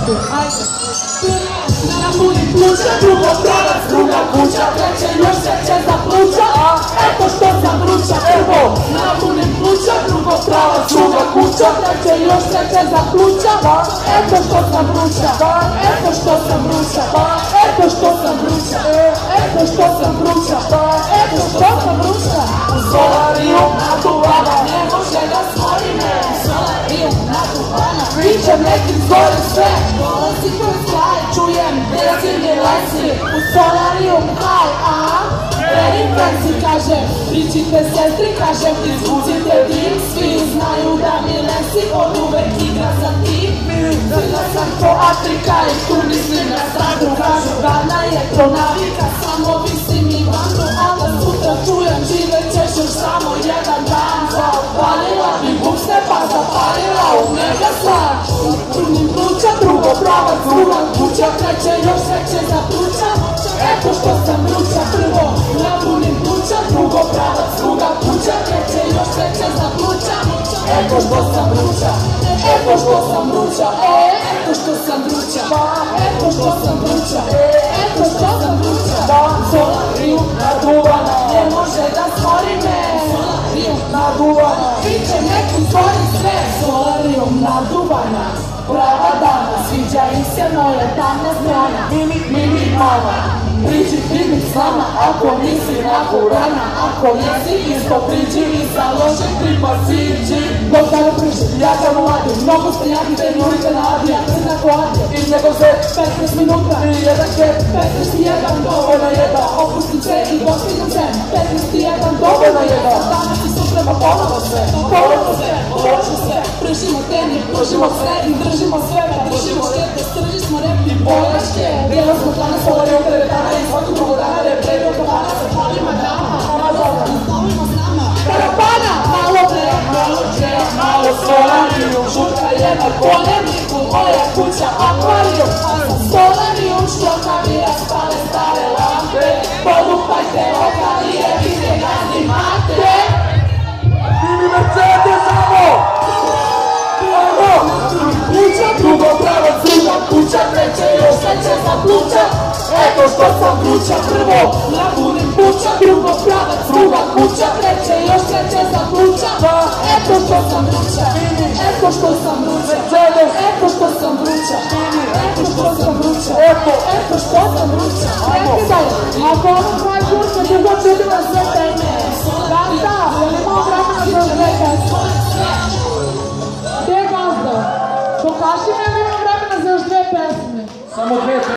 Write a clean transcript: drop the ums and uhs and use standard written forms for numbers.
isto, ajde. Napunim pluća, drugo pravac, druga kuća, treće još sreće za pluća, eto što sam vruća, prvo. Napunim pluća, drugo pravac, druga kuća, treće još sreće za pluća, eto što sam vruća, eto što sam vruća, eto što sam vruća, eto što sam vruća, eto što sam vruća. U Solarijum naduvana, ne može da smori me. Solarijum naduvana, pričam nekim zgore sve, dolazi kroz kraj, čujem benzini lesi. U Solarijum haj, Periferci kažem, pričite sestri, kažem, izvucite dim. Svi znaju da mi lesi od uvek igra za tim. Bila sam ko Afrika i tu mislim na stradu. Kažu gadna je to navika, samo visim i vandu. Onda sutra čujem, živeć ćeš još samo jedan dan. Zapalila bi bukse pa zapalila u mega sad. Punim pluća, drugo pravac, druga kuća, treće još sreće za pluća. Eto što sam vruća, prvo napunim pluća, drugo pravac, druga kuća, treće još sreće za pluća. Eto što sam vruća, eto što sam vruća, eto što sam vruća, eto što sam vruća, eto što sam vruća. Solarijum naduvana, ne može da smori me. Solarijum naduvana, piće nekim tvori sve. Solarijum naduvana, prava dana, sviđa im se moja tamna strana. Mini mama, priđi primit s nama, ako nisi nakurana, ako nisi isto priđi i sa lošeg tripa siđi. Dok da ga prišli, ja sam mladi, mnogo ste jaki, te njurite na adija, crna koadija, i njegov zet, 15 minuta, i jedan ket, 15 dovoljno jedna, opustim se i dostignem se, 15 dovoljno jedna, danas i sutra pa ponovo sve, ločno sve, pržimo teni, pržimo sve i držimo sve, držimo štete, strži smo rep i bojaške, djelo smo danas Solarijum teretana i svaki drugo dana reprevio kafana sa palima dama, stavimo s nama, karapana, malo treja, malo Solarijum, žutka je na konjeniku, moja kuća akvarijum, Solarijum što kavira spale stare lampe, polupajte oka i jebite gazni mate. Mini Mercedes samo! Pluća, drugo pravac, druga kuća, treće još sreće za pluća. Eto što sam vruća, prvo napunim pluća, drugo pravac, druga kuća, treće još sreće za pluća. Eto što sam vruća, eto što sam vruća, eto što sam vruća, eto što sam vruća, eto što sam vruća. Prekidaj, ako ono tvoje kurse dugo čudila sve teme, Gazda, jel imao vremena za još dve pesme? Gde je Gazda? Pokaži mi jel imao vremena za još dve pesme? Samo dve.